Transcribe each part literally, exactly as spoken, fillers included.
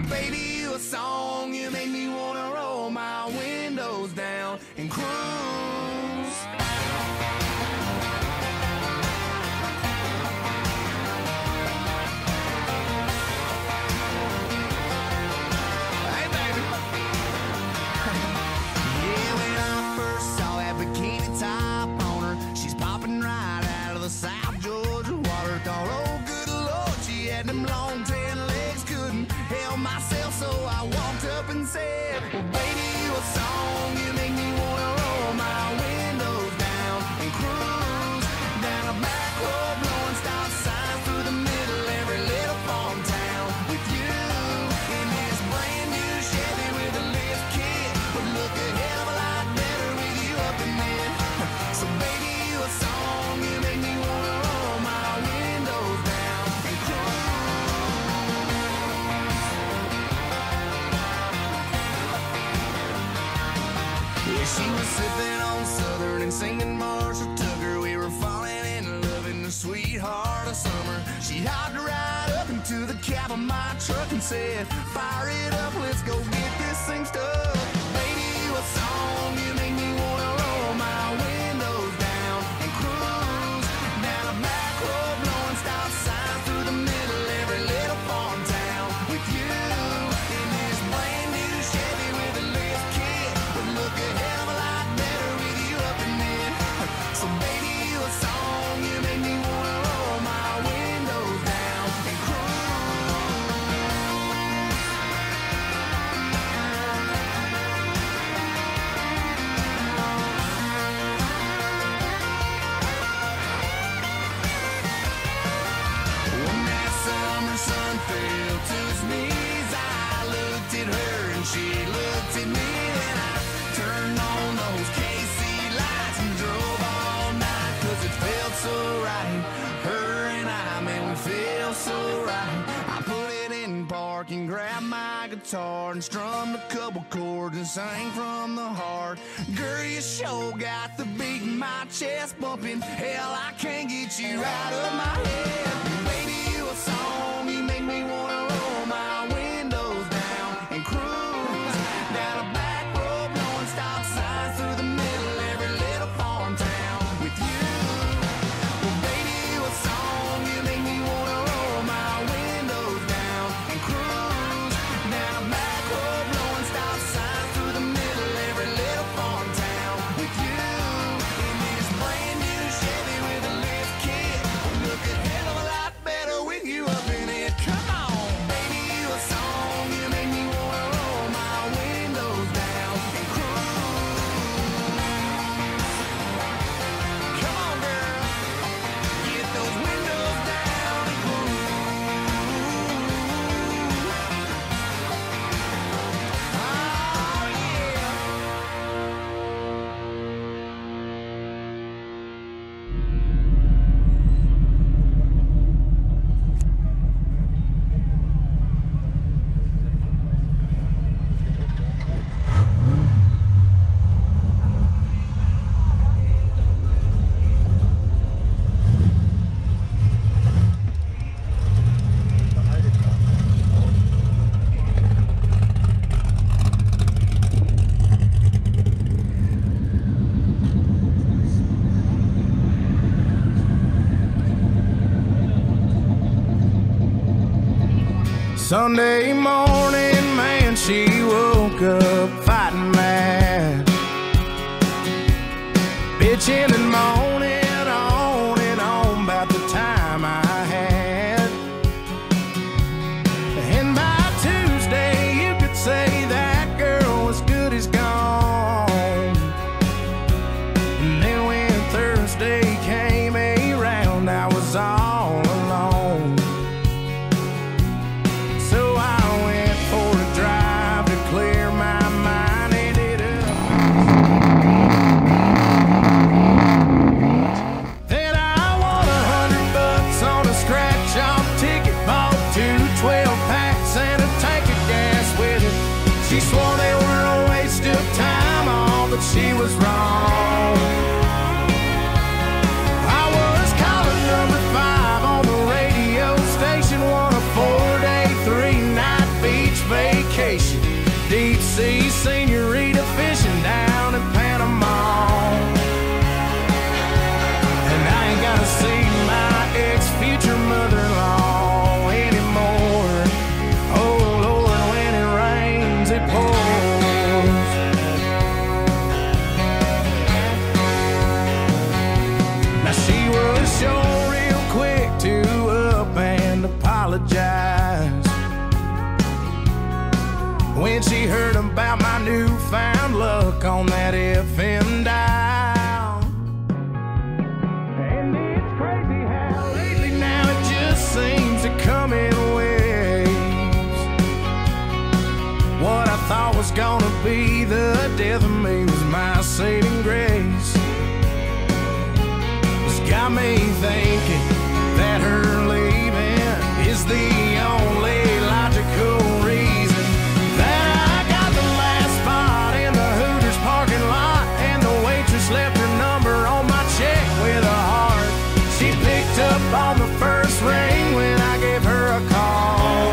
baby, you a song. You make me wanna roll my windows down and cruise. South Georgia water, thought, oh good Lord, she had them long tan legs, couldn't help myself, so I walked up and said, well baby, you a song, you make me wanna roll my windows down and cruise down a back road, blowing stop signs through the middle every little farm town with you in this brand new Chevy with a lift kit, would look a hell of a lot better with you up in it. So baby, you a song, you make me wanna roll my windows down and cruise. Yeah, she was sipping on Southern and singing Marshall Tucker. We were falling in love in the sweetheart of summer. She hopped right up into the cab of my truck and said, fire it up, let's go get this thing stuck. Baby, you a song, you make me wanna roll my windows down and cruise down a back road, blowing stop signs through the middle every little farm town with you in this brand new Chevy with a lift kit, would look a hell of a lot better with you up in it. So baby, you a song, you make me wanna roll my windows down and cruise. When that summer sun fell to its knees, I looked at her and she looked at me, and I turned on those K C lights and drove all night, cause it felt so right. Her and I, man, we feel so right. I put it in park and grabbed my guitar and strummed a couple chords and sang from the heart. Girl, you sure got the beat in my chest bumping. Hell, I can't get you out of my head. Baby, you a song, you make me wanna roll my windows down and cruise down a back road, blowing stop signs through the middle every little farm town with you. Well, baby, you a song, you make me wanna roll my windows down and cruise down a back road, blowing stop signs through the middle every little farm town with you in this brand new Chevy with a lift kit, would look a hell of a lot better with you up in it. Come on, baby, you a song, you make me wanna roll my windows down and cruise. Come on, girl, get those windows down and cruise. Oh, yeah. Sunday morning, man, she woke up fighting mad, bitching and moaning on and on about the time I had. And by Tuesday, you could say that girl was good as gone. And then when Thursday came around, I was all alone. So I went for a drive to clear my mind. Ended up apologize when she heard about my newfound luck on that F M dial. And it's crazy how lately now it just seems to come in waves. What I thought was gonna be the death of me was my saving grace. It's got me thinking that her leaving is the only logical reason that I got the last spot in the Hooters parking lot, and the waitress left her number on my check with a heart. She picked up on the first ring when I gave her a call,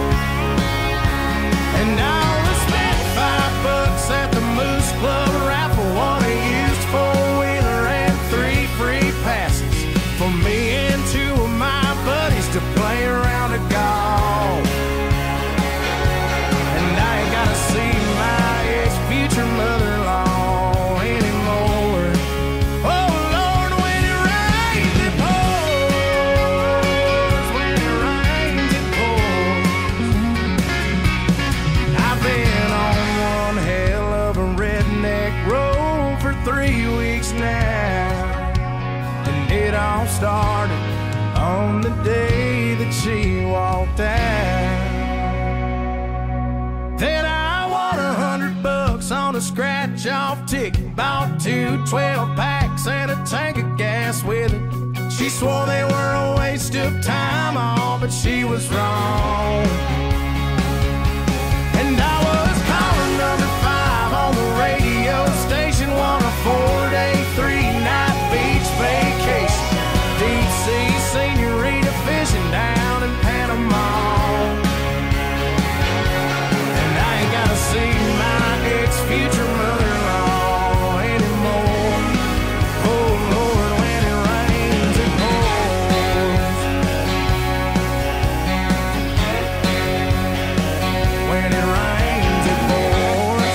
and I only spent five bucks at the Moose Club raffle, won a used four-wheeler and three free passes for me and two of my buddies to play around a golf. And I ain't gotta see my ex-future mother-in-law anymore. Oh Lord, when it rains it pours, when it rains it pours. I've been on one hell of a redneck road for three weeks now, and it all started on the day that she walked out. Then I won a hundred bucks on a scratch-off ticket, bought two twelve packs and a tank of gas with it. She swore they were a waste of time, all but she was wrong. And I was caller number five on the radio station, won a four-day, three-night beach vacation, deep sea senorita fishing down in Panama. And I ain't gotta see my ex-future mother-in-law anymore. Oh Lord, when it rains it pours, when it rains it pours.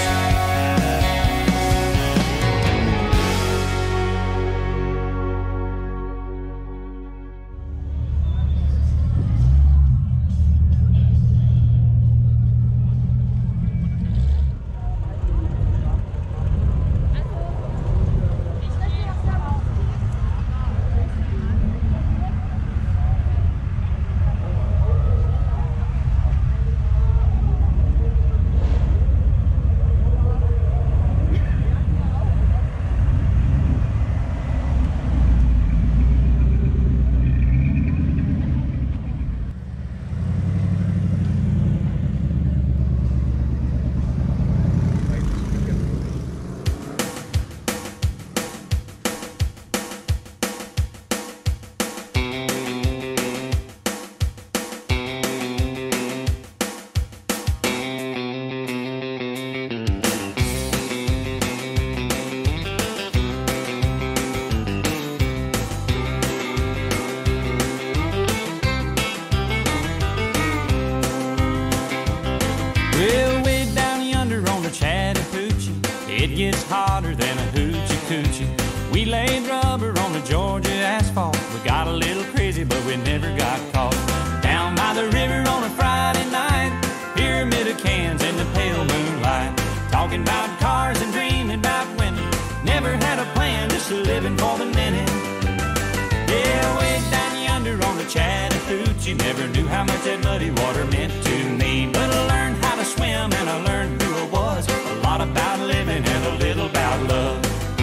Well, way down yonder on the Chattahoochee, it gets hotter than a hoochie coochie. We laid rubber on the Georgia asphalt. We got a little crazy, but we never got caught. Down by the river on a Friday night, pyramid of cans in the pale moonlight, talking about cars and dreaming about women. Never had a plan, just living for the minute. Yeah, way down yonder on the Chattahoochee, never knew how much that muddy water meant to me. But I learned how to swim and I learned who I was, a lot about living and a little about love.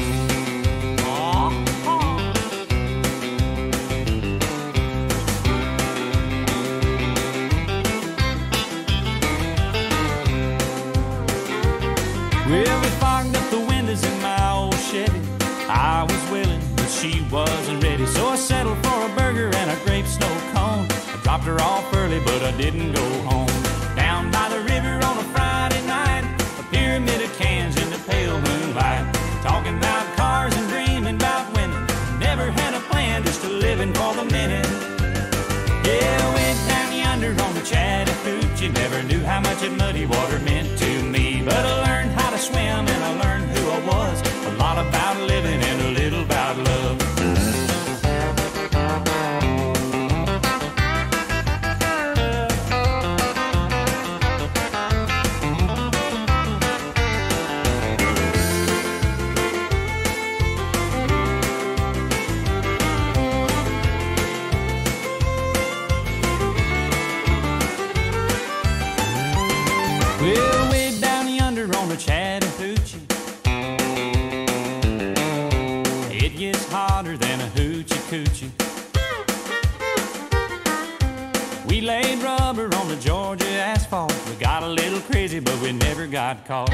Well, we fogged up the windows in my old Chevy. I was willing, but she wasn't ready, so I settled for a burger and a grape snow cone. I dropped her off early, but I didn't go home. Down by the river on a Friday night, a pyramid of cans in the pale moonlight, talking about cars and dreaming about women. Never had a plan, just a living for the minute. Yeah, went down yonder on the Chattahoochee, never knew how much that muddy water meant to me. But I learned how to swim and I learned who I was, a lot about living and a little about love. Chattahoochee. We laid rubber on the Georgia asphalt. We got a little crazy, but we never got caught.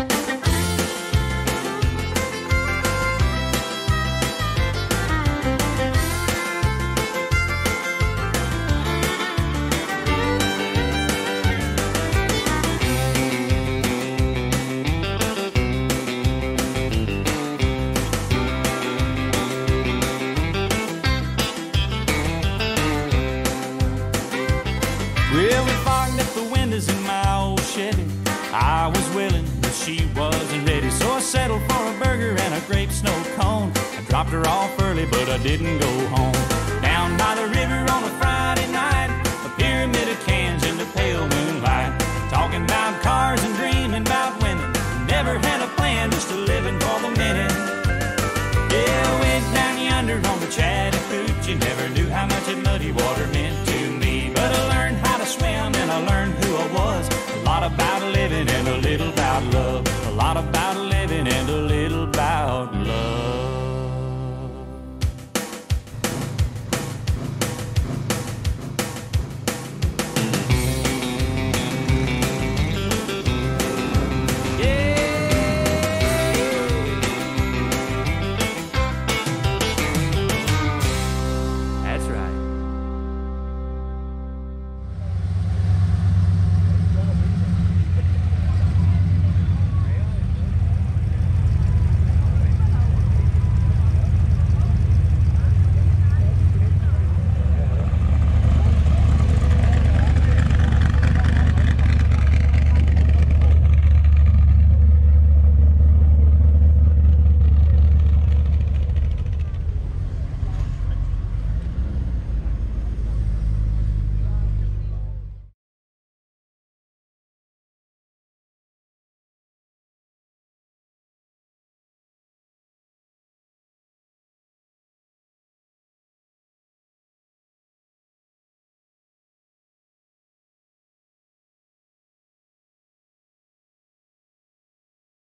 Well, we fogged up the windows in my old Chevy. I was willing, but she wasn't ready. So I settled for a burger and a grape snow cone. I dropped her off early, but I didn't go home. Down by the river on a Friday night, a pyramid of cans in the pale moonlight. Talking about cars and dreaming about women. Never had a plan, just a living for the minute. Yeah, I went down yonder on the Chattahoochee. Never knew how much that muddy water meant to me. But I learned how to swim and I learned who I was. A lot about living and a little about love. A lot about